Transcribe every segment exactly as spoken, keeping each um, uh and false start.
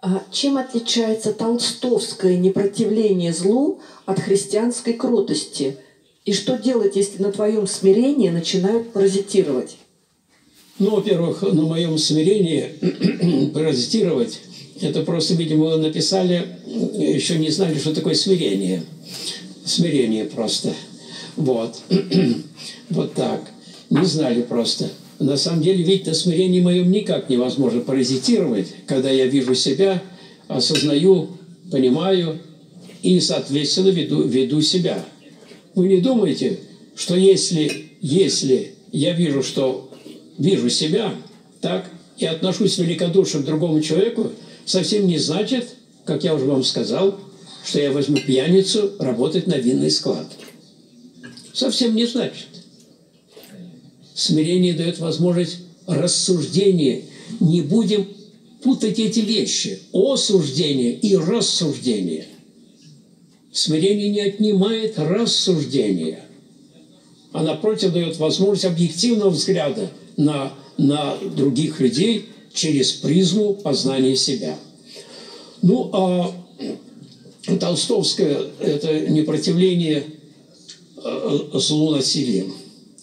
А чем отличается толстовское непротивление злу от христианской кротости? И что делать, если на твоем смирении начинают паразитировать? Ну, во-первых, на моем смирении паразитировать, это просто, видимо, вы написали, еще не знали, что такое смирение. Смирение просто. Вот. Вот так. Не знали просто. На самом деле, ведь на смирении моем никак невозможно паразитировать, когда я вижу себя, осознаю, понимаю и, соответственно, веду, веду себя. Вы не думаете, что если, если я вижу, что вижу себя, так, и отношусь великодушно к другому человеку, совсем не значит, как я уже вам сказал, что я возьму пьяницу работать на винный склад. Совсем не значит. Смирение дает возможность рассуждения. Не будем путать эти вещи. Осуждение и рассуждение. Смирение не отнимает рассуждения, а напротив дает возможность объективного взгляда на, на других людей через призму познания себя. Ну, а толстовское – это непротивление злу насилием.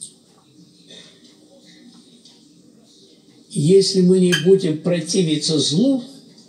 Если мы не будем противиться злу,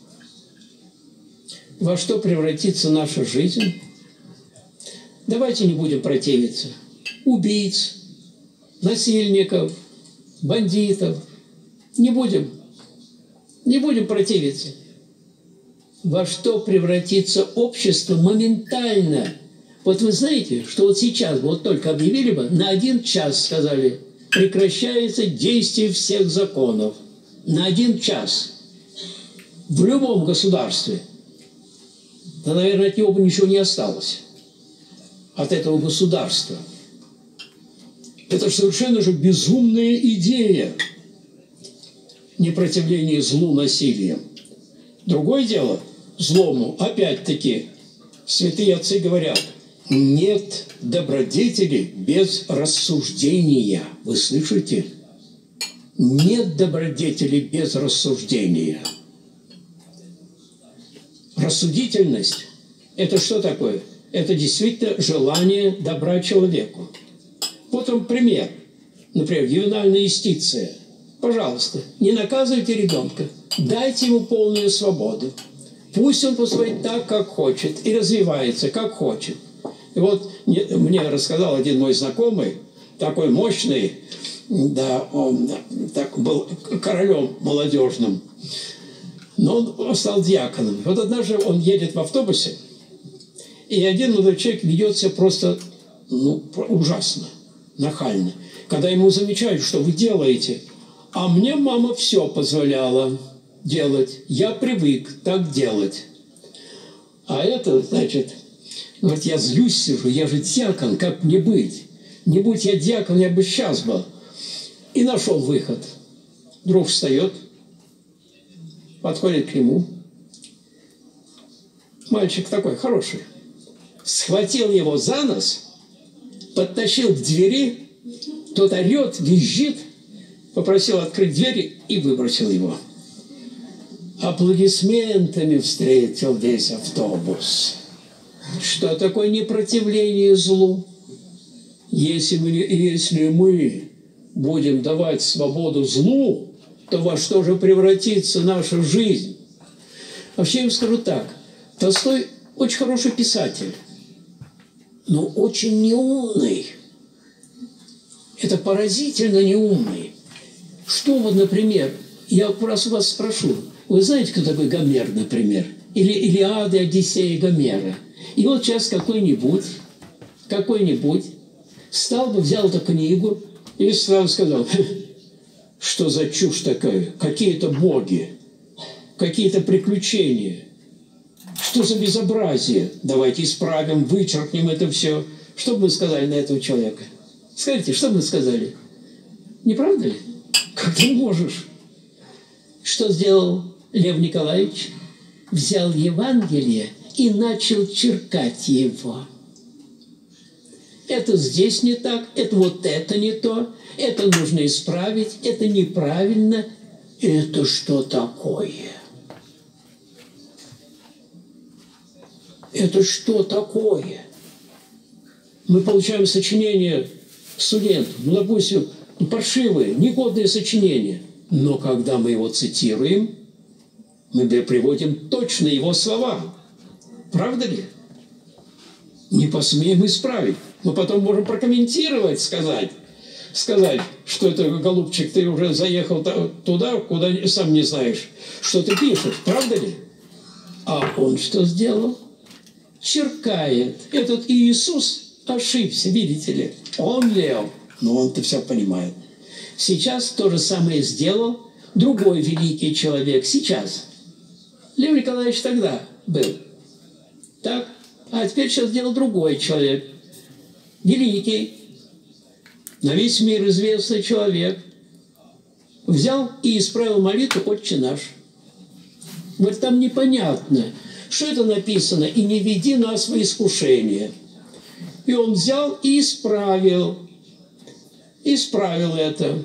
во что превратится наша жизнь? Давайте не будем противиться. Убийц, насильников, бандитов. Не будем. Не будем противиться. Во что превратится общество моментально? Вот вы знаете, что вот сейчас, вот только объявили бы, на один час сказали, прекращается действие всех законов. На один час. В любом государстве. Да, наверное, от него бы ничего не осталось. От этого государства. Это же совершенно же безумная идея. Непротивление злу насилием. Другое дело, злому, опять-таки, святые отцы говорят, нет добродетели без рассуждения. Вы слышите? Нет добродетели без рассуждения. Рассудительность – это что такое? Это действительно желание добра человеку. Вот вам пример. Например, ювенальная юстиция. Пожалуйста, не наказывайте ребенка. Дайте ему полную свободу. Пусть он поступает так, как хочет, и развивается, как хочет. И вот мне рассказал один мой знакомый, такой мощный, да, он так был королем молодежным, но он стал диаконом. Вот однажды он едет в автобусе, и один молодой человек ведет себя просто ну, ужасно, нахально. Когда ему замечают, что вы делаете, а мне мама все позволяла делать, я привык так делать. А это, значит, говорит, я злюсь сижу, я же диакон, как мне быть? Не будь я диакон, я бы сейчас был. И нашел выход. Друг встает, подходит к нему. Мальчик такой хороший. Схватил его за нос, подтащил к двери, тот орет, визжит, попросил открыть двери и выбросил его. Аплодисментами встретил весь автобус. Что такое непротивление злу? Если мы, если мы будем давать свободу злу, то во что же превратится наша жизнь? Вообще я вам скажу так. Толстой очень хороший писатель, но очень неумный. Это поразительно неумный. Что вот, например, я просто вас спрошу, вы знаете, кто такой Гомер, например? Или Илиада, Одиссея Гомера? И вот сейчас какой-нибудь, какой-нибудь встал бы, взял эту книгу и сразу сказал, что за чушь такая, какие-то боги, какие-то приключения, что за безобразие, давайте исправим, вычеркнем это все. Что бы вы сказали на этого человека? Скажите, что бы вы сказали? Не правда ли? Как ты можешь? Что сделал Лев Николаевич? Взял Евангелие и начал черкать его. Это здесь не так, это вот это не то, это нужно исправить, это неправильно. Это что такое? Это что такое? Мы получаем сочинения студентов, ну, допустим, паршивые, негодные сочинения. Но когда мы его цитируем, мы приводим точно его слова. Правда ли? Не посмеем исправить. Мы потом можем прокомментировать, сказать, сказать, что это, голубчик, ты уже заехал туда, куда сам не знаешь, что ты пишешь. Правда ли? А он что сделал? Черкает. Этот Иисус ошибся, видите ли. Он лев, но он-то все понимает. Сейчас то же самое сделал другой великий человек. Сейчас. Лев Николаевич тогда был. Так? А теперь сейчас сделал другой человек. Великий. На весь мир известный человек. Взял и исправил молитву «Отче наш». Вот там непонятно, что это написано, и не веди нас в искушение. И он взял и исправил. Исправил это.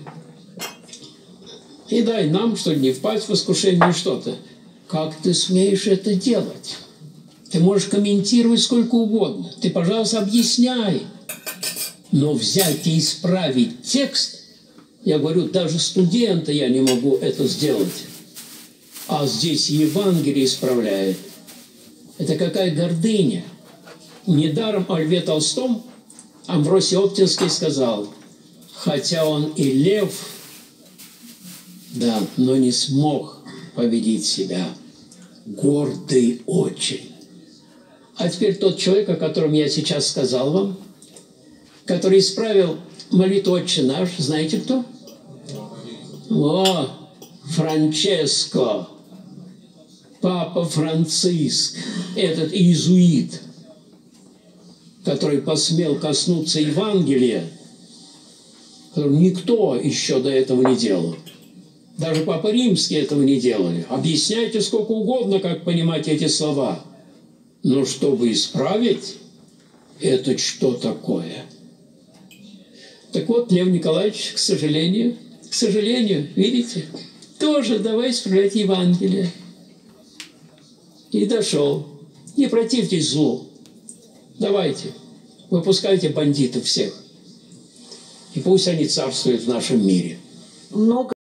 И дай нам, чтобы не впасть в искушение что-то. Как ты смеешь это делать? Ты можешь комментировать сколько угодно. Ты, пожалуйста, объясняй. Но взять и исправить текст, я говорю, даже студента я не могу это сделать. А здесь Евангелие исправляет. Это какая гордыня. Недаром о Льве Толстом Амвросий Оптинский сказал, хотя он и лев, да, но не смог победить себя. Гордый очень. А теперь тот человек, о котором я сейчас сказал вам, который исправил молитву «Отче наш», знаете кто? О, Франческо, Папа Франциск, этот иезуит, который посмел коснуться Евангелия, которого никто еще до этого не делал. Даже Папа Римский этого не делали. Объясняйте сколько угодно, как понимать эти слова. Но чтобы исправить, это что такое? Так вот, Лев Николаевич, к сожалению, к сожалению, видите, тоже давай исправлять Евангелие. И дошел. Не противьтесь злу. Давайте, выпускайте бандитов всех. И пусть они царствуют в нашем мире. Много